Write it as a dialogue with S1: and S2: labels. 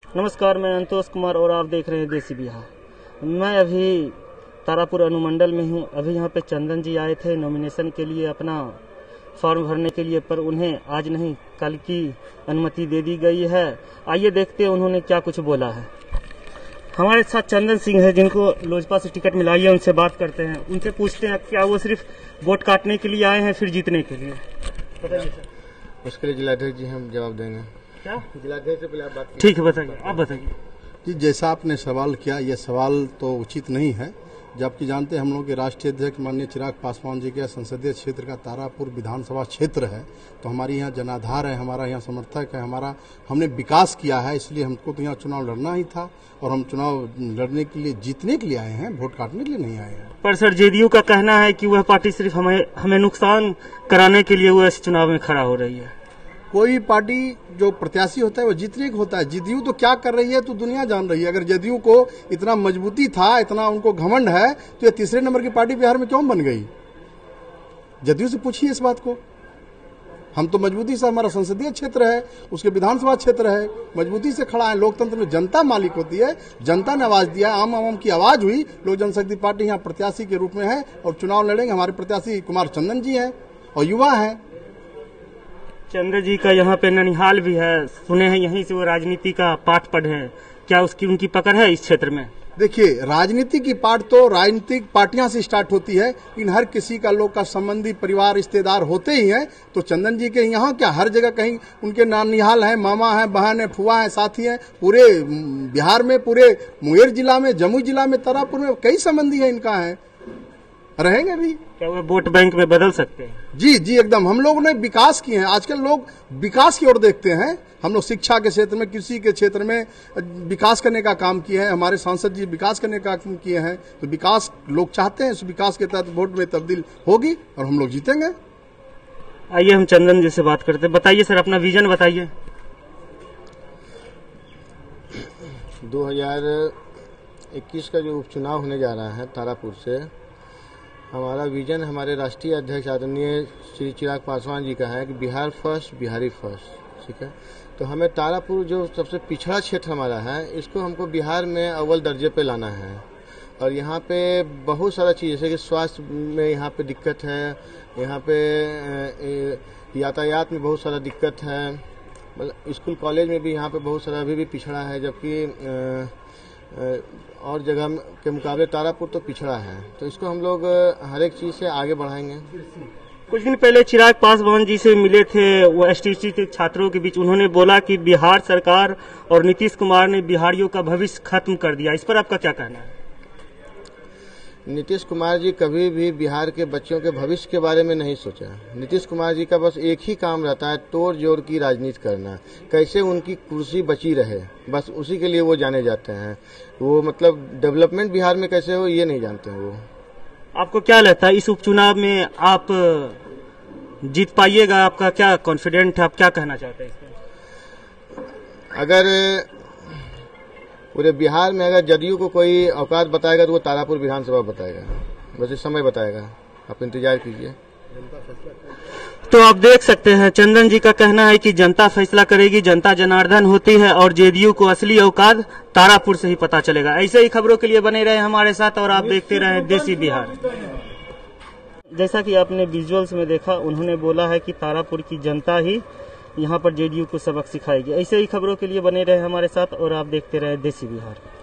S1: नमस्कार, मैं अंतोष कुमार और आप देख रहे हैं देसी बिहार। मैं अभी तारापुर अनुमंडल में हूं। अभी यहां पे चंदन जी आए थे नॉमिनेशन के लिए, अपना फॉर्म भरने के लिए, पर उन्हें आज नहीं कल की अनुमति दे दी गई है। आइए देखते हैं उन्होंने क्या कुछ बोला है। हमारे साथ चंदन सिंह है, जिनको लोजपा से टिकट मिला है। उनसे बात करते हैं, उनसे पूछते हैं क्या वो सिर्फ वोट काटने के लिए आए हैं फिर जीतने के लिए। बताइए सर।
S2: उसके लिए जिलाध्यक्ष जी हम जवाब देंगे।
S1: क्या
S2: जिलाध्यक्ष से पहले आप बात
S1: ठीक है, बताइए, आप बताइए
S3: जी। जैसा आपने सवाल किया, यह सवाल तो उचित नहीं है, जबकि जानते हैं हम लोग के राष्ट्रीय अध्यक्ष माननीय चिराग पासवान जी के संसदीय क्षेत्र का तारापुर विधानसभा क्षेत्र है, तो हमारी यहाँ जनाधार है, हमारा यहाँ समर्थक है, हमने विकास किया है, इसलिए हमको तो यहाँ चुनाव लड़ना ही था और हम चुनाव लड़ने के लिए, जीतने के लिए आए हैं, वोट काटने के लिए नहीं आए हैं।
S1: पर सर, जेडीयू का कहना है कि वह पार्टी सिर्फ हमें नुकसान कराने के लिए वो इस चुनाव में खड़ा हो रही है।
S3: कोई पार्टी जो प्रत्याशी होता है वो जीतने का होता है। जदयू तो क्या कर रही है तो दुनिया जान रही है। अगर जदयू को इतना मजबूती था, इतना उनको घमंड है, तो ये तीसरे नंबर की पार्टी बिहार में क्यों बन गई? जदयू से पूछिए इस बात को। हम तो मजबूती से, हमारा संसदीय क्षेत्र है, उसके विधानसभा क्षेत्र है, मजबूती से खड़ा है। लोकतंत्र में जनता मालिक होती है, जनता ने आवाज दिया, आम आवाम की आवाज हुई। लोक जनशक्ति पार्टी यहाँ प्रत्याशी के रूप में है और चुनाव लड़ेंगे। हमारे प्रत्याशी कुमार चंदन जी हैं और युवा है।
S1: चंद्र जी का यहाँ पे ननिहाल भी है, सुने हैं यहीं से वो राजनीति का पाठ पढ़े हैं। क्या उनकी पकड़ है इस क्षेत्र में? देखिए,
S3: राजनीति की पाठ तो राजनीतिक पार्टियां से स्टार्ट होती है, इन हर किसी का लोग का संबंधी, परिवार, रिश्तेदार होते ही हैं। तो चंदन जी के यहाँ क्या हर जगह कहीं उनके ननिहाल है, मामा है, बहन है, फुआ है, साथी है। पूरे बिहार में, पूरे मुंगेर जिला में, जमुई जिला में, तारापुर में कई संबंधी है इनका है, रहेंगे भी।
S1: क्या वो वोट बैंक में बदल सकते हैं?
S3: जी एकदम। हम लोगों ने विकास किए हैं। आजकल लोग विकास की ओर देखते हैं। हम लोग शिक्षा के क्षेत्र में, कृषि के क्षेत्र में विकास करने का काम किए हैं। हमारे सांसद जी विकास करने का काम किए हैं। तो विकास लोग चाहते हैं, उस विकास के तहत वोट में तब्दील होगी और हम लोग जीतेंगे।
S1: आइए हम चंदन जी से बात करते हैं। बताइए सर, अपना विजन बताइए।
S2: 2021 का जो उपचुनाव होने जा रहा है तारापुर से, हमारा विजन हमारे राष्ट्रीय अध्यक्ष आदरणीय श्री चिराग पासवान जी का है कि बिहार फर्स्ट, बिहारी फर्स्ट। ठीक है, तो हमें तारापुर जो सबसे पिछड़ा क्षेत्र हमारा है, इसको हमको बिहार में अव्वल दर्जे पे लाना है। और यहाँ पे बहुत सारा चीज़, जैसे कि स्वास्थ्य में यहाँ पे दिक्कत है, यहाँ पे यातायात में बहुत सारा दिक्कत है, मतलब स्कूल कॉलेज में भी यहाँ पे बहुत सारा अभी भी पिछड़ा है, जबकि और जगह के मुकाबले तारापुर तो पिछड़ा है। तो इसको हम लोग हर एक चीज से आगे बढ़ाएंगे।
S1: कुछ दिन पहले चिराग पासवान जी से मिले थे वो एसटीसी के छात्रों के बीच। उन्होंने बोला कि बिहार सरकार और नीतीश कुमार ने बिहारियों का भविष्य खत्म कर दिया। इस पर आपका क्या कहना है?
S2: नीतीश कुमार जी कभी भी बिहार के बच्चों के भविष्य के बारे में नहीं सोचा। नीतीश कुमार जी का बस एक ही काम रहता है, तोड़ जोड़ की राजनीति करना, कैसे उनकी कुर्सी बची रहे, बस उसी के लिए वो जाने जाते हैं। वो मतलब डेवलपमेंट बिहार में कैसे हो ये नहीं जानते हैं वो।
S1: आपको क्या लगता है इस उपचुनाव में आप जीत पाइएगा? आपका क्या कॉन्फिडेंट है? आप क्या कहना चाहते हैं इसमें?
S2: अगर पूरे बिहार में अगर जदयू को कोई औकात बताएगा तो वो तारापुर विधानसभा बताएगा, बस इस समय बताएगा। आप इंतजार कीजिए।
S1: तो आप देख सकते हैं चंदन जी का कहना है कि जनता फैसला करेगी, जनता जनार्दन होती है और जेडीयू को असली औकात तारापुर से ही पता चलेगा। ऐसे ही खबरों के लिए बने रहे हमारे साथ और आप देखते रहे देसी बिहार। जैसा कि आपने विजुअल्स में देखा, उन्होंने बोला है कि तारापुर की जनता ही यहाँ पर जेडीयू को सबक सिखाएगी। ऐसे ही खबरों के लिए बने रहे हमारे साथ और आप देखते रहे देसी बिहार।